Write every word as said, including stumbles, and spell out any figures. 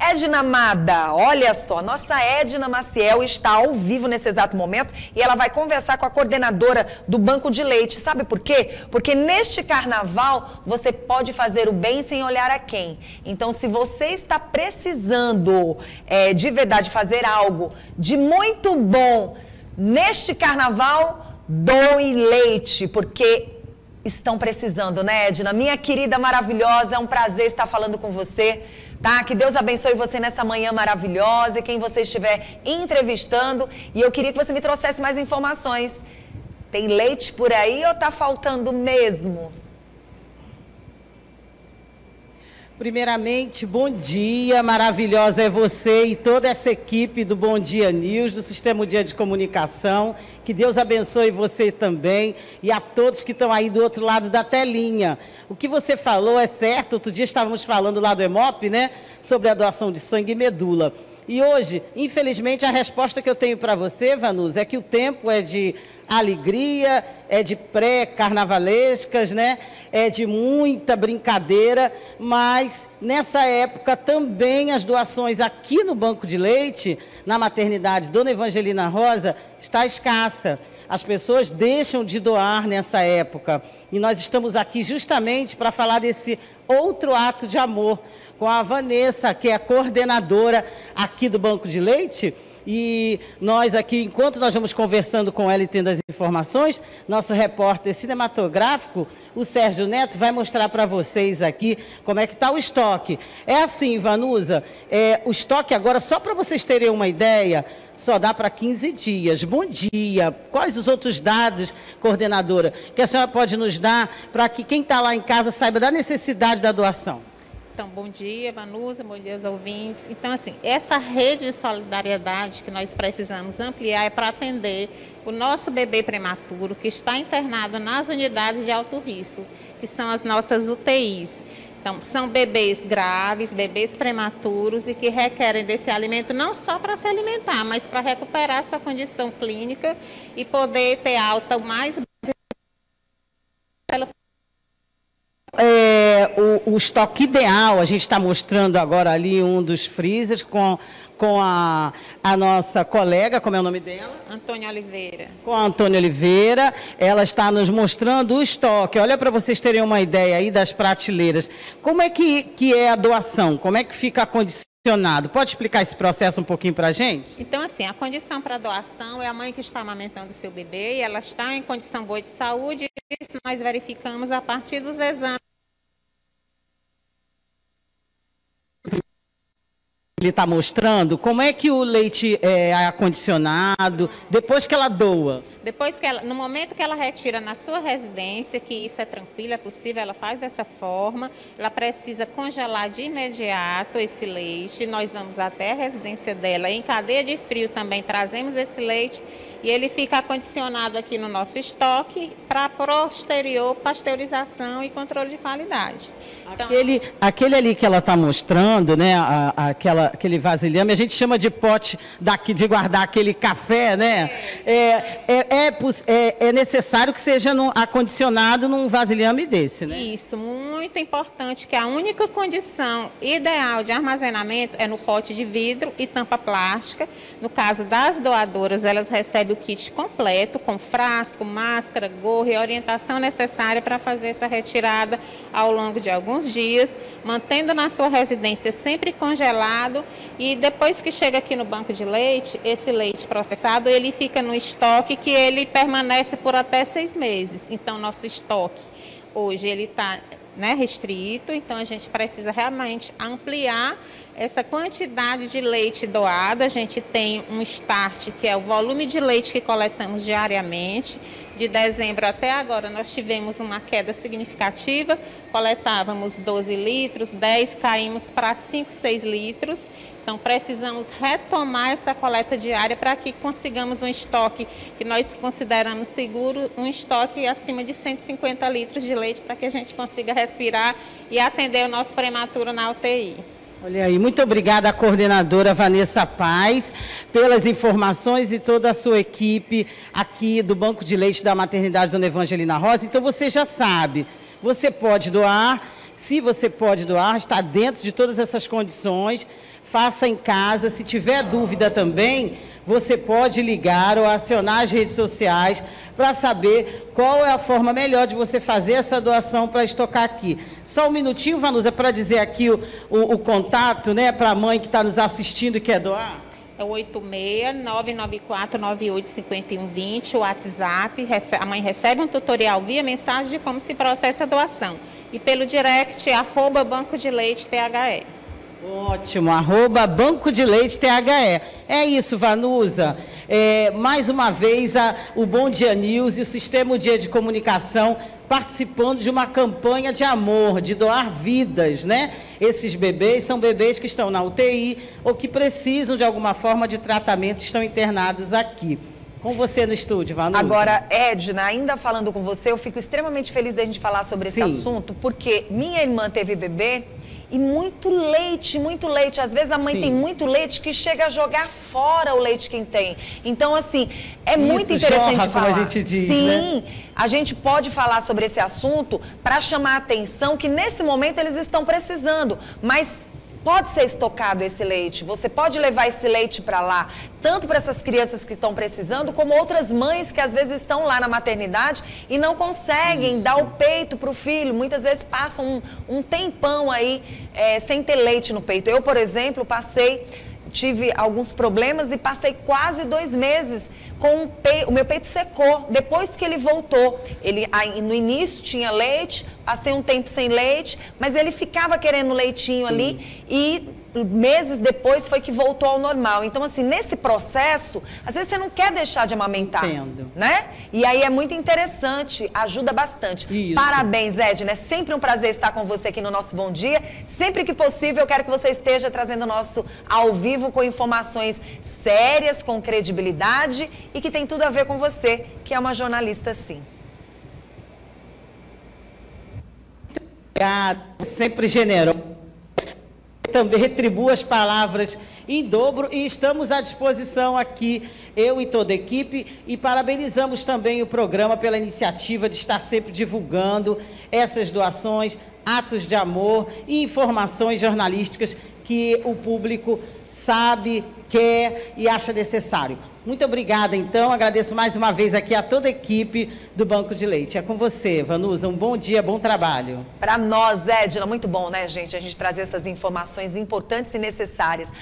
Edna Amada, olha só, nossa Edna Maciel está ao vivo nesse exato momento e ela vai conversar com a coordenadora do Banco de Leite. Sabe por quê? Porque neste carnaval você pode fazer o bem sem olhar a quem. Então, se você está precisando é, de verdade fazer algo de muito bom neste carnaval, doe leite, porque estão precisando, né, Edna? Minha querida maravilhosa, é um prazer estar falando com você. Tá? Que Deus abençoe você nessa manhã maravilhosa e quem você estiver entrevistando. E eu queria que você me trouxesse mais informações. Tem leite por aí ou tá faltando mesmo? Primeiramente, bom dia, maravilhosa é você e toda essa equipe do Bom Dia News, do Sistema Dia de Comunicação. Que Deus abençoe você também e a todos que estão aí do outro lado da telinha. O que você falou é certo, outro dia estávamos falando lá do EMOP, né, sobre a doação de sangue e medula. E hoje, infelizmente, a resposta que eu tenho para você, Vanusa, é que o tempo é de alegria, é de pré-carnavalescas, né? É de muita brincadeira, mas nessa época também as doações aqui no Banco de Leite, na maternidade Dona Evangelina Rosa, está escassa. As pessoas deixam de doar nessa época. E nós estamos aqui justamente para falar desse outro ato de amor com a Vanessa, que é a coordenadora aqui do Banco de Leite. E nós aqui, enquanto nós vamos conversando com ela e tendo as informações, nosso repórter cinematográfico, o Sérgio Neto, vai mostrar para vocês aqui como é que está o estoque. É assim, Vanusa, é, o estoque agora, só para vocês terem uma ideia, só dá para quinze dias. Bom dia. Quais os outros dados, coordenadora, que a senhora pode nos dar para que quem está lá em casa saiba da necessidade da doação? Então, bom dia, Vanusa, bom dia aos ouvintes. Então, assim, essa rede de solidariedade que nós precisamos ampliar é para atender o nosso bebê prematuro que está internado nas unidades de alto risco, que são as nossas U T Is. Então, são bebês graves, bebês prematuros e que requerem desse alimento não só para se alimentar, mas para recuperar sua condição clínica e poder ter alta o mais breve. É, o, o estoque ideal, a gente está mostrando agora ali um dos freezers com, com a, a nossa colega, como é o nome dela? Antônia Oliveira. Com a Antônia Oliveira, ela está nos mostrando o estoque. Olha para vocês terem uma ideia aí das prateleiras. Como é que, que é a doação? Como é que fica acondicionado? Pode explicar esse processo um pouquinho para a gente? Então, assim, a condição para doação é a mãe que está amamentando o seu bebê e ela está em condição boa de saúde. Isso nós verificamos a partir dos exames. Ele está mostrando como é que o leite é acondicionado depois que ela doa. Depois que ela, no momento que ela retira na sua residência, que isso é tranquilo, é possível, ela faz dessa forma, ela precisa congelar de imediato esse leite, nós vamos até a residência dela, em cadeia de frio também trazemos esse leite e ele fica acondicionado aqui no nosso estoque para posterior pasteurização e controle de qualidade. Então, aquele, aquele ali que ela está mostrando, né, a, a, aquela, aquele vasilhame, a gente chama de pote daqui, de guardar aquele café, né? É, é, é, é, é necessário que seja no, acondicionado num vasilhame desse, né? Isso, muito importante, que a única condição ideal de armazenamento é no pote de vidro e tampa plástica. No caso das doadoras, elas recebem o kit completo, com frasco, máscara, gorro e orientação necessária para fazer essa retirada ao longo de alguns dias, mantendo na sua residência sempre congelado e depois que chega aqui no banco de leite, esse leite processado, ele fica no estoque que ele permanece por até seis meses. Então, nosso estoque hoje ele está, né, restrito, então a gente precisa realmente ampliar essa quantidade de leite doado. A gente tem um start, que é o volume de leite que coletamos diariamente. De dezembro até agora, nós tivemos uma queda significativa, coletávamos doze litros, dez, caímos para cinco, seis litros. Então, precisamos retomar essa coleta diária para que consigamos um estoque que nós consideramos seguro, um estoque acima de cento e cinquenta litros de leite, para que a gente consiga respirar e atender o nosso prematuro na U T I. Olha aí, muito obrigada à coordenadora Vanessa Paz pelas informações e toda a sua equipe aqui do Banco de Leite da Maternidade Dona Evangelina Rosa. Então você já sabe, você pode doar Se você pode doar, está dentro de todas essas condições, faça em casa. Se tiver dúvida também, você pode ligar ou acionar as redes sociais para saber qual é a forma melhor de você fazer essa doação para estocar aqui. Só um minutinho, Vanusa, para dizer aqui o, o, o contato, né, para a mãe que está nos assistindo e quer doar. É o oito seis, nove nove quatro, nove oito cinco um dois zero, o WhatsApp. A mãe recebe um tutorial via mensagem de como se processa a doação. E pelo direct, arroba Banco de Leite T H E. Ótimo, arroba Banco de Leite T H E. É isso, Vanusa. É, mais uma vez, a, o Bom Dia News e o Sistema Dia de Comunicação participando de uma campanha de amor, de doar vidas, né? Esses bebês são bebês que estão na U T I ou que precisam de alguma forma de tratamento, estão internados aqui. Com você no estúdio, Vanusa. Agora, Edna, ainda falando com você, eu fico extremamente feliz da gente falar sobre Sim. esse assunto, porque minha irmã teve bebê e muito leite, muito leite. Às vezes a mãe Sim. tem muito leite que chega a jogar fora o leite que tem. Então, assim, é Isso, muito interessante jorra, falar. como a gente diz, Sim, né? A gente pode falar sobre esse assunto para chamar a atenção que nesse momento eles estão precisando, mas pode ser estocado esse leite, você pode levar esse leite para lá, tanto para essas crianças que estão precisando, como outras mães que às vezes estão lá na maternidade e não conseguem Isso. dar o peito para o filho, muitas vezes passam um, um tempão aí é, sem ter leite no peito. Eu, por exemplo, passei, tive alguns problemas e passei quase dois meses com o, pe... o meu peito secou, depois que ele voltou. Ele aí, no início tinha leite, passei um tempo sem leite, mas ele ficava querendo leitinho Sim. ali e meses depois foi que voltou ao normal. Então, assim, nesse processo, às vezes você não quer deixar de amamentar, Entendo. né? E aí é muito interessante, ajuda bastante. Isso. Parabéns, Edna, é sempre um prazer estar com você aqui no nosso Bom Dia. Sempre que possível, eu quero que você esteja trazendo o nosso ao vivo com informações sérias, com credibilidade e que tem tudo a ver com você, que é uma jornalista, sim. Obrigada, sempre generoso. Também retribuo as palavras em dobro e estamos à disposição aqui, eu e toda a equipe, e parabenizamos também o programa pela iniciativa de estar sempre divulgando essas doações, atos de amor e informações jornalísticas que o público sabe, quer e acha necessário. Muito obrigada, então. Agradeço mais uma vez aqui a toda a equipe do Banco de Leite. É com você, Vanusa. Um bom dia, bom trabalho. Para nós, Edna, muito bom, né, gente? A gente trazer essas informações importantes e necessárias.